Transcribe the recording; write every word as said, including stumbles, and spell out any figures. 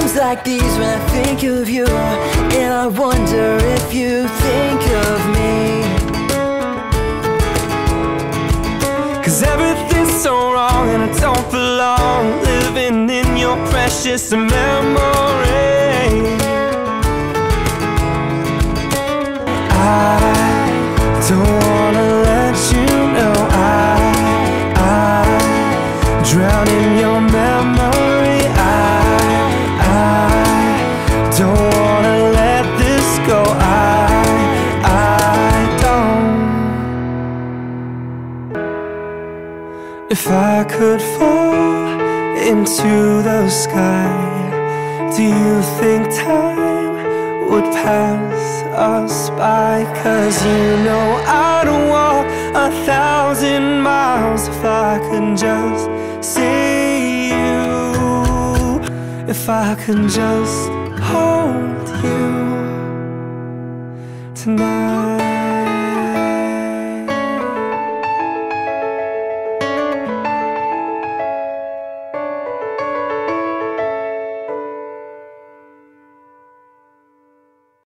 times like these when I think of you, and I wonder if you think of me. 'Cause everything's so wrong and I don't belong, living in your precious memory. I don't wanna let you know I, I drown in your memory. I, I don't wanna let this go. I, I don't. If I could fall into the sky, do you think time would pass us by? 'Cause you know I'd walk a thousand miles if I could just see you, if I could just hold you tonight.